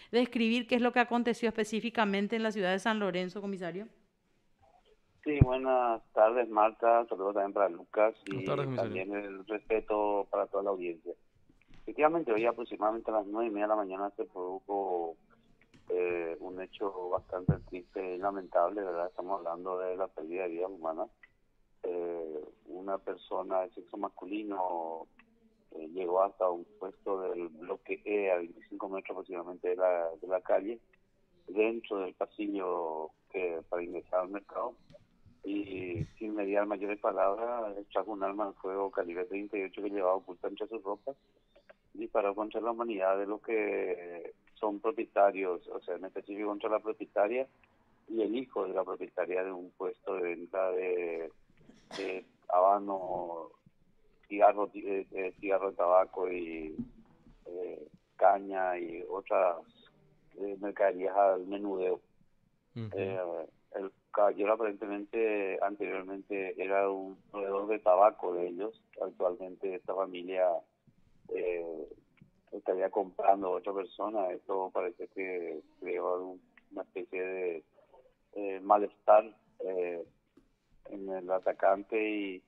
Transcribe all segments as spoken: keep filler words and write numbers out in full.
describir qué es lo que aconteció específicamente en la ciudad de San Lorenzo, comisario? Sí, buenas tardes, Marta. Saludos también para Lucas Buenas tardes, y comisario. también el respeto para toda la audiencia. Efectivamente, hoy aproximadamente a las nueve y media de la mañana se produjo eh, un hecho bastante triste y lamentable, ¿verdad? Estamos hablando de la pérdida de vidas humanas. Eh, una persona de sexo masculino eh, llegó hasta un puesto del bloque E a veinticinco metros aproximadamente de la, de la calle, dentro del pasillo que, para ingresar al mercado. Y sin mediar mayores palabras, trajo un arma de fuego calibre treinta y ocho que llevaba oculta entre sus ropas, disparó contra la humanidad de los que son propietarios, o sea, en específico contra la propietaria y el hijo de la propietaria de un puesto de venta de, de habano, cigarro, eh, eh, cigarro de tabaco y eh, caña y otras eh, mercaderías al menudeo. Ujú. Eh, el caballero aparentemente anteriormente era un proveedor de tabaco de ellos. Actualmente esta familia eh, estaría comprando a otra persona. Esto parece que creó algún- una especie de eh, malestar eh, en el atacante y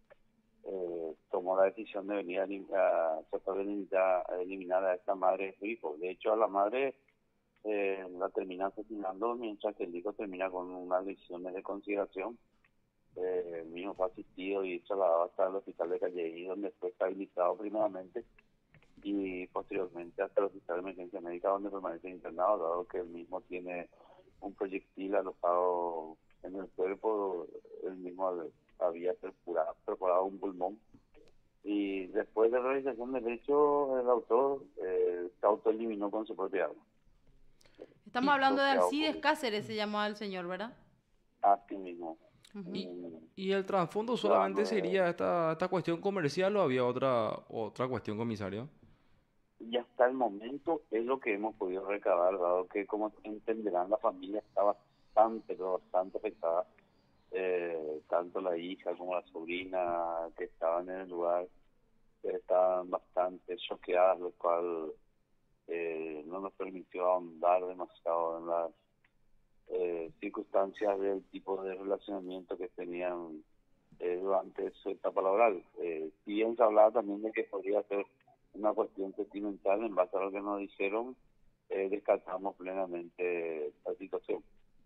eh, tomó la decisión de venir a, elim- a tratar de eliminar, a eliminar a esta madre de su hijo. De hecho, a la madre eh, la termina asesinando, mientras que el hijo termina con unas lesiones de consideración. Eh, el mismo fue asistido y trasladado hasta el hospital de Calleí, donde fue estabilizado primeramente y posteriormente hasta el hospital de emergencia médica, donde permanece internado, dado que el mismo tiene un proyectil alojado en el cuerpo. El mismo había perforado, perforado un pulmón. Y después de la realización del hecho, el autor eh, se autoeliminó con su propia arma. Estamos Y, hablando Lo de que ha Alcides ocurrido. Cáceres, se llamaba el señor, ¿verdad? Así mismo. Ujú. y, Un y el trasfondo solamente ciudadano de- sería esta, esta cuestión comercial o había otra, otra cuestión, comisario. Y hasta el momento es lo que hemos podido recabar, dado que, como entenderán, la familia está bastante, pero bastante afectada. Eh, tanto la hija como la sobrina que estaban en el lugar eh, estaban bastante choqueadas, lo cual eh, no nos permitió ahondar demasiado en las eh, circunstancias del tipo de relacionamiento que tenían eh, durante su etapa laboral. Eh, si bien se hablaba también de que podría ser una cuestión sentimental, en base a lo que nos dijeron, eh, descartamos plenamente la situación.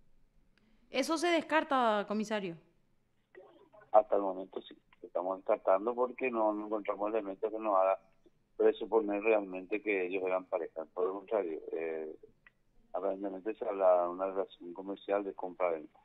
Eso se descarta, comisario. Hasta el momento sí, estamos descartando porque no, no encontramos elementos que nos haga presuponer realmente que ellos eran pareja. Por el contrario, eh, aparentemente se habla de una relación comercial de compra-venta.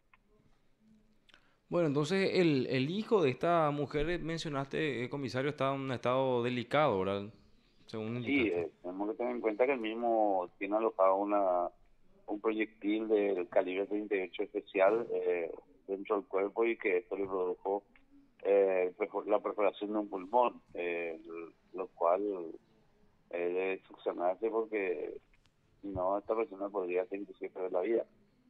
Bueno, entonces el, el hijo de esta mujer, eh, mencionaste, eh, comisario, está en un estado delicado, ¿verdad? Según Sí, indicaste. eh, tenemos que tener en cuenta que el mismo tiene alojado una, un proyectil del calibre treinta y ocho especial eh, dentro del cuerpo y que esto le produjo eh, perfor- la perforación de un pulmón, eh, lo cual eh, debe succionarse porque si no, esta persona podría ser inclusive perder la vida.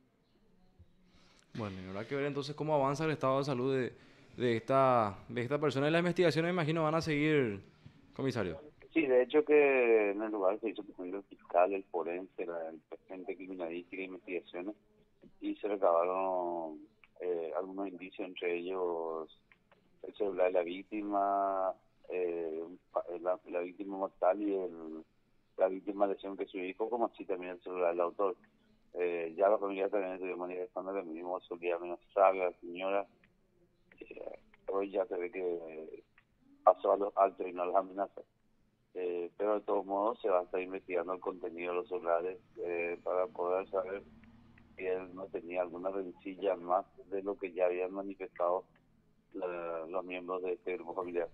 Bueno, y habrá que ver entonces cómo avanza el estado de salud de, de esta, de esta persona. Y las investigaciones, me imagino, van a seguir, comisario. Sí, de hecho que en el lugar se hizo presente el fiscal, el forense, la, el agente criminalística e investigaciones y se recabaron eh, algunos indicios, entre ellos el celular de la víctima, eh, un pa- la, la víctima mortal y el, la víctima lesión que su hijo, como así también el celular del autor. Eh, ya la familia también estuvo manifestando que el mismo solía amenazar a la señora. Eh, hoy ya se ve que pasó a los altos y no a las amenazas. Eh, pero de todos modos se va a estar investigando el contenido de los celulares eh, para poder saber si él no tenía alguna rencilla más de lo que ya habían manifestado la- los miembros de este grupo familiar.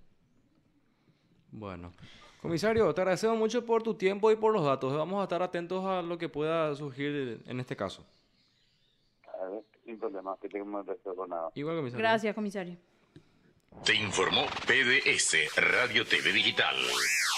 Bueno, comisario, te agradecemos mucho por tu tiempo y por los datos. Vamos a estar atentos a lo que pueda surgir en este caso. A ver, sin problemas, que tengo que con nada. Igual, comisario. Gracias, comisario. Te informó P D S Radio T V Digital.